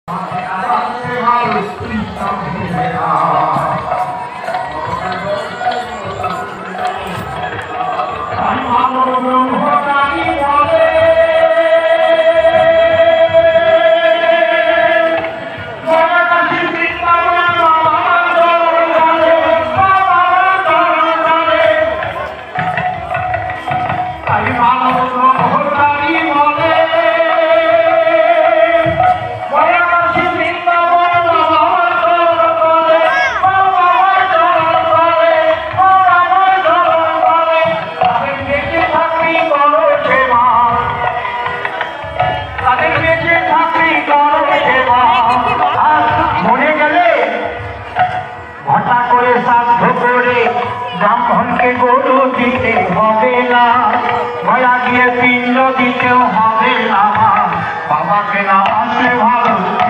ব্রাহ্মণকে গরু দিতে হবে না, ভয়া গিয়ে পিণ্ড দিতেও হবে না, বাবাকে না আসলে ভালো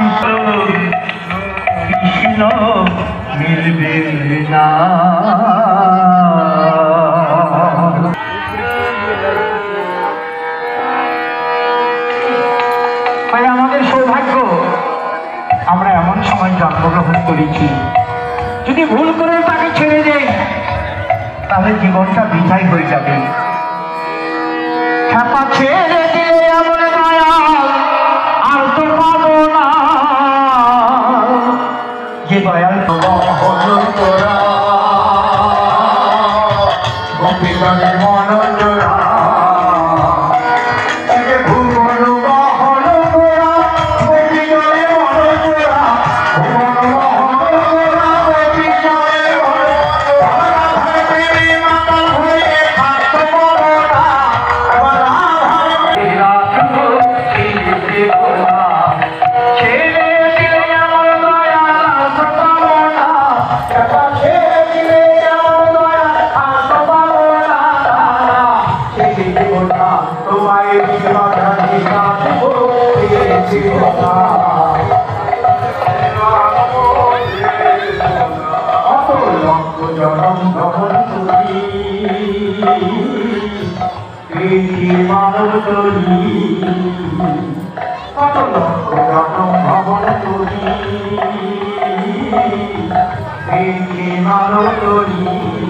কৃষ্ণ মিলবে না। আমাদের সৌভাগ্য আমরা এমন সময় জন্মগ্রহণ করেছি, যদি ভুল করে তাকে ছেড়ে দেই তাহলে জীবনটা বৃথাই হয়ে যাবে। খেপা ছেড়ে দিলে এমন দয়াল আর তো পাবো না, যে দয়াল তোরা গোপীগণের মন জোড়া মানব তরি কত লক্ষ জনম ভবন তরি, মানব তরি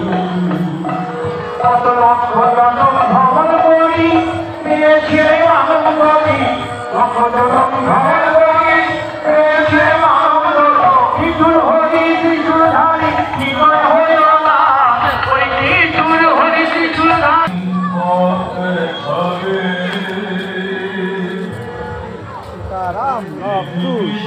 কত লক্ষ জনম ভবন করি, পেয়েছে মানব তরি লক্ষ জনম ভবন করি, পেয়েছে মানব তরি ত্রিশূল হরি ত্রিশূল ধারী জীবন হইল না, ওই ত্রিশূল হরি ত্রিশূল ধারী Ram Abdus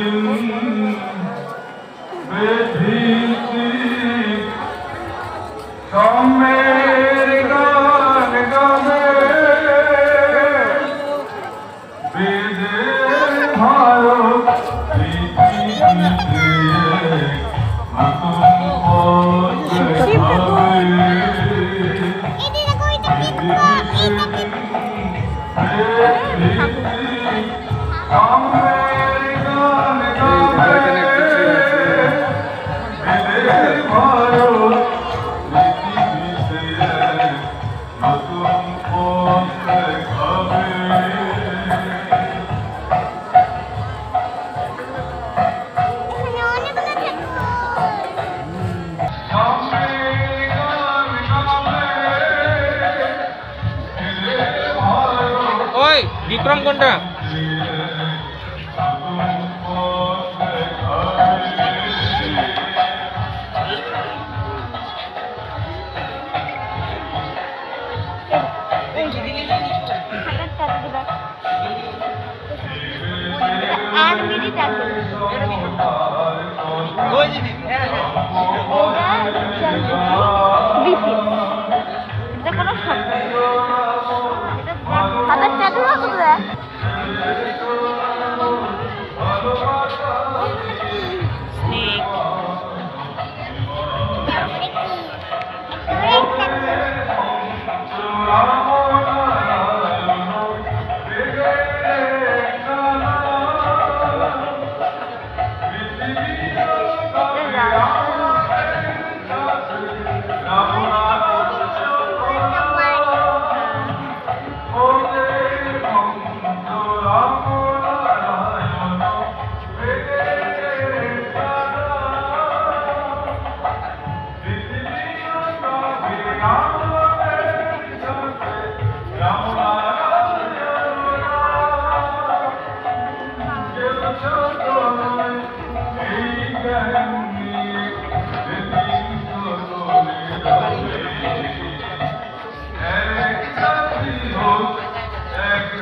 বিক্রম কোনটা?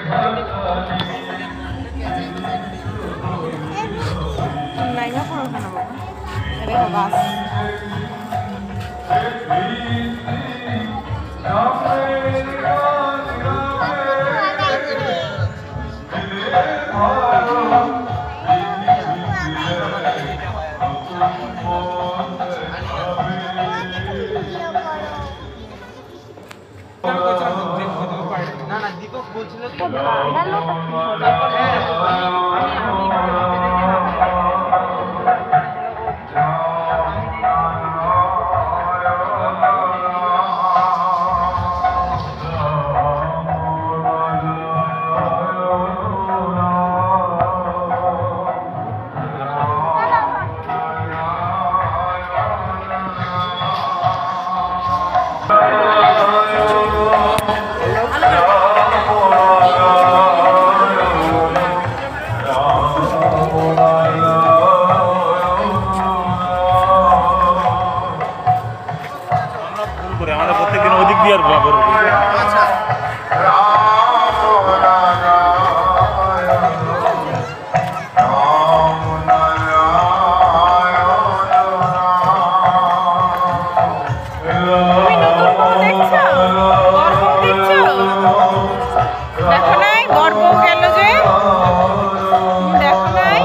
Naik apa kan apa? Ada habas. না না দীপক বলছিল আমাদের প্রত্যেকদিন ওদিক দিয়ে আর বরাবর আচ্ছা দেখো নাই গর্ব গেল যে দেখো নাই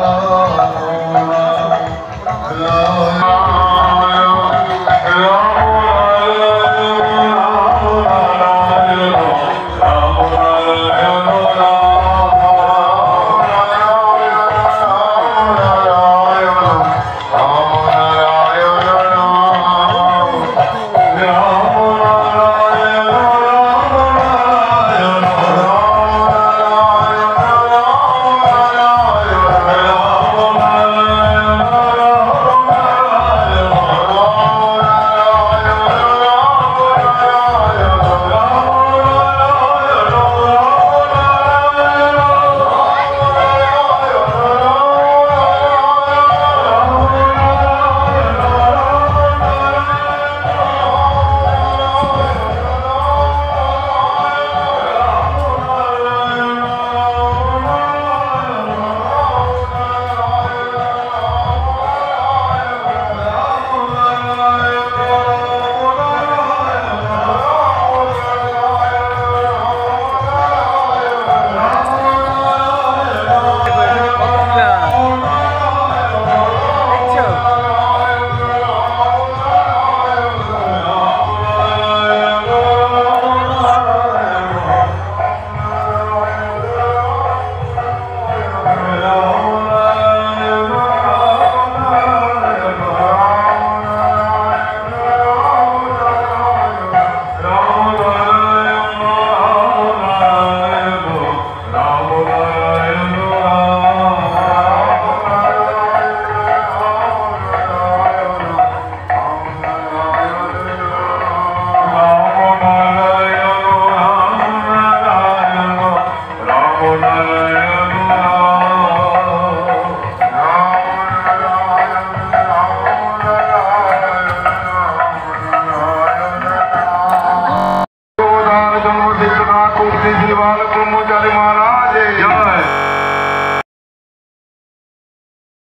Ram